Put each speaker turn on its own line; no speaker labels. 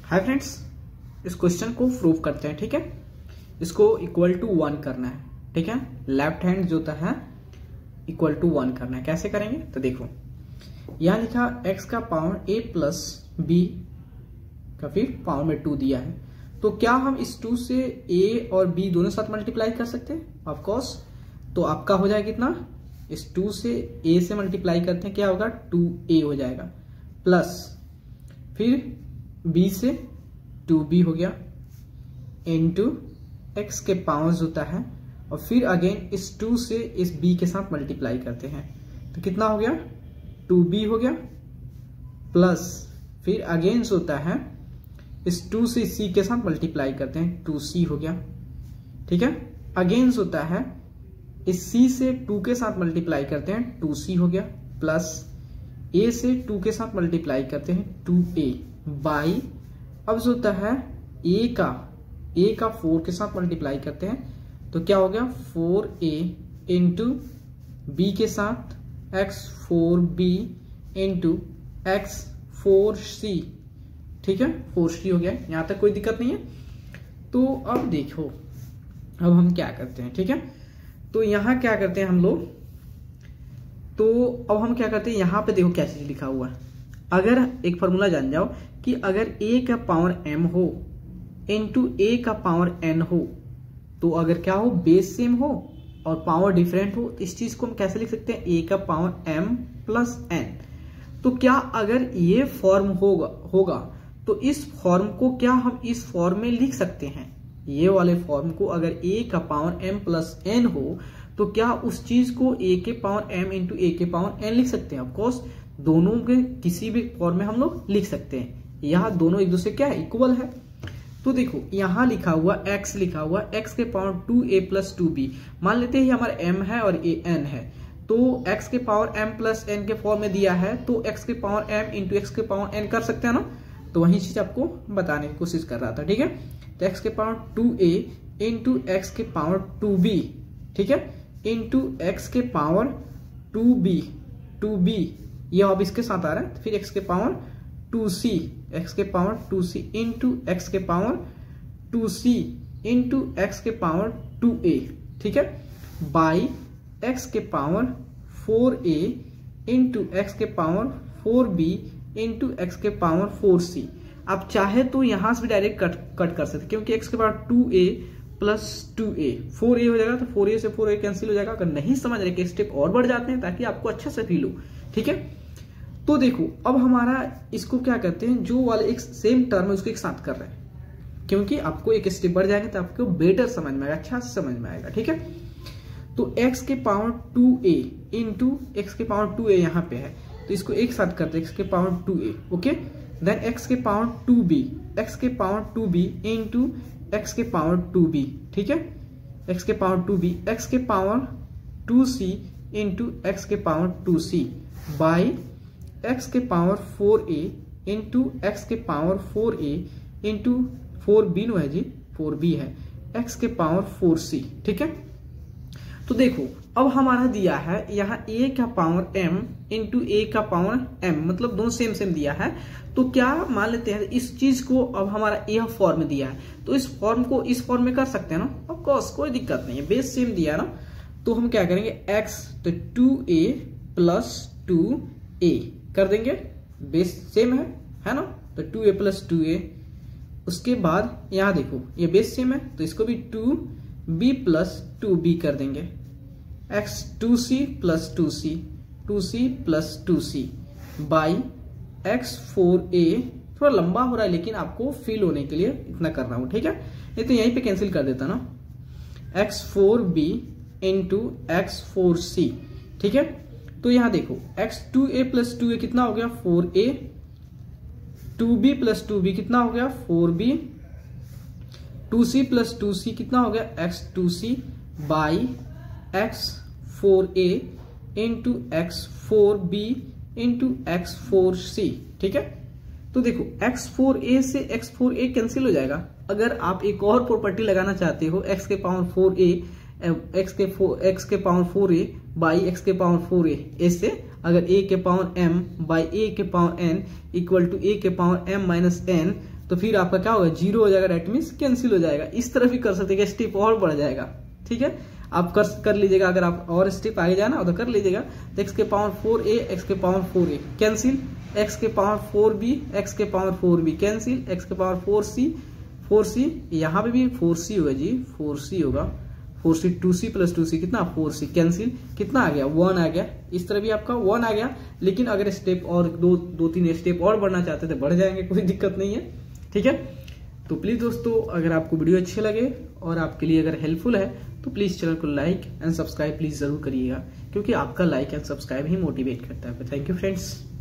हाय friends, इस question को prove करते हैं। ठीक है, इसको इक्वल टू 1 करना है। ठीक है, लेफ्ट हैंड जो होता है इक्वल टू 1 करना है। कैसे करेंगे तो देखो, यहां लिखा x का पावर a प्लस b का फिर पावर में 2 दिया है। तो क्या हम इस 2 से a और b दोनों साथ मल्टीप्लाई कर सकते हैं? Of course. तो आपका हो जाएगा कितना, इस 2 से a से मल्टीप्लाई करते हैं, क्या होगा 2a हो जाएगा, प्लस फिर b से 2b हो गया इंटू x के पावर्स होता है, और फिर अगेन इस 2 से इस b के साथ मल्टीप्लाई करते हैं तो कितना हो गया 2b हो गया, प्लस फिर अगेन होता है इस 2 से c के साथ मल्टीप्लाई करते हैं 2c हो गया। ठीक है, अगेन होता है इस c से 2 के साथ मल्टीप्लाई करते हैं 2c हो गया, प्लस a से 2 के साथ मल्टीप्लाई करते हैं 2a बाई, अब जो होता है a का 4 के साथ मल्टीप्लाई करते हैं तो क्या हो गया 4a इंटू b के साथ x4b इंटू x4c। ठीक है, 4c हो गया, यहां तक कोई दिक्कत नहीं है। तो अब देखो, अब हम क्या करते हैं। ठीक है, तो यहां क्या करते हैं हम लोग, तो अब हम क्या करते हैं, यहां पे देखो क्या चीज लिखा हुआ है। अगर एक फॉर्मूला जान जाओ कि अगर a का पावर m हो इंटू a का पावर n हो, तो अगर क्या हो बेस सेम हो और पावर डिफरेंट हो, तो इस चीज को हम कैसे लिख सकते हैं a का पावर m प्लस n। तो क्या अगर ये फॉर्म होगा तो इस फॉर्म को क्या हम इस फॉर्म में लिख सकते हैं? ये वाले फॉर्म को अगर a का पावर m प्लस n हो तो क्या उस चीज को a के पावर m इंटू a के पावर n लिख सकते हैं? ऑफकोर्स दोनों के किसी भी फॉर्म में हम लोग लिख सकते हैं। यहाँ दोनों एक दूसरे क्या है, इक्वल है। तो देखो यहाँ लिखा हुआ x लिखा हुआ x के पावर 2a प्लस 2b, मान लेते हैं हमारा m है और a n है, तो x के पावर m प्लस n के फॉर्म में दिया है तो x के पावर m इंटू x के पावर n कर सकते हैं ना। तो वही चीज आपको बताने की कोशिश कर रहा था। ठीक है, तो x के पावर 2a इंटू x के पावर 2b, ठीक है, इंटू x के पावर 2b ये अब इसके साथ आ रहा है, फिर x के पावर 2c इंटू x के पावर 2c इंटू x के पावर 2a, ठीक है, बाई x के पावर 4a इंटू x के पावर 4b इंटू x के पावर 4c। आप चाहे तो यहां से भी डायरेक्ट कट कर सकते, क्योंकि x के power 2a plus 2a 4a हो जाएगा, तो 4a से 4a कैंसिल हो जाएगा। अगर नहीं समझ रहे कि स्टेप और बढ़ जाते हैं ताकि आपको अच्छे से फील हो। ठीक है, तो देखो अब हमारा इसको क्या करते हैं, जो वाले एक सेम टर्म है उसको एक साथ कर रहे हैं, क्योंकि आपको एक स्टेप बढ़ जाएगा तो आपको बेटर समझ में आएगा, अच्छा से समझ में आएगा। ठीक है, तो x के पावर 2a इंटू x के पावर 2a यहाँ पे है, तो इसको एक साथ करते हैं x के power 2a, okay, then x के पावर 2b इंटू x के पावर 2b, ठीक है, x के पावर 2b, x के पावर 2c इंटू x के पावर 2c बाई x के पावर 4a इंटू x के power 4a into 4b no है जी, 4b है, x के पावर 4c। ठीक है, तो देखो अब हमारा दिया है यहाँ a का पावर m इंटू a का पावर m, मतलब दोनों सेम दिया है। तो क्या मान लेते हैं इस चीज को, अब हमारा यह फॉर्म में दिया है तो इस फॉर्म को इस फॉर्म में कर सकते हैं ना। ऑफ कोर्स कोई दिक्कत नहीं है, बेस सेम दिया ना। तो हम क्या करेंगे x तो 2a प्लस 2a कर देंगे, बेस सेम है ना, तो 2a प्लस 2a। उसके बाद यहां देखो ये बेस सेम है तो इसको भी 2b प्लस 2b कर देंगे, x 2c plus 2c plus 2c by x 4a। थोड़ा लंबा हो रहा है लेकिन आपको फील होने के लिए इतना कर रहा हूं। ठीक है, नहीं तो यहीं पे कैंसिल कर देता ना, x 4b into x 4c। ठीक है, तो यहां देखो x 2a प्लस 2a कितना हो गया 4a, 2b प्लस 2b कितना हो गया 4b, 2c प्लस 2c कितना हो गया x 2c by x 4a into x 4b into x 4c। ठीक है, तो देखो x 4a से x 4a कैंसिल हो जाएगा। अगर आप एक और प्रॉपर्टी लगाना चाहते हो x के पावर 4a x के पावर 4a बाई x के पावर 4a, ऐसे अगर a के पावर m बाई a के power n equal to a के पावर m माइनस n तो फिर आपका क्या होगा, 0 हो जाएगा, डेट मीन्स कैंसिल हो जाएगा। इस तरह भी कर सकते हैं, स्टेप और बढ़ जाएगा। ठीक है, आप कर लीजिएगा, अगर आप और स्टेप आगे जाना हो तो कर लीजिएगा। तो x के पावर 4a, x के पावर 4a कैंसिल, x के पावर 4b, x के पावर 4b कैंसिल, x के पावर 4c यहाँ पे भी 4c होगा जी, 4c होगा, 4c 2c प्लस 2c कितना 4c कैंसिल, कितना आ गया 1 आ गया। इस तरह भी आपका 1 आ गया। लेकिन अगर स्टेप और दो तीन स्टेप और बढ़ना चाहते थे बढ़ जाएंगे, कोई दिक्कत नहीं है। ठीक है, तो प्लीज दोस्तों अगर आपको वीडियो अच्छे लगे और आपके लिए अगर हेल्पफुल है तो प्लीज चैनल को लाइक एंड सब्सक्राइब प्लीज जरूर करिएगा, क्योंकि आपका लाइक एंड सब्सक्राइब ही मोटिवेट करता है। Thank you friends.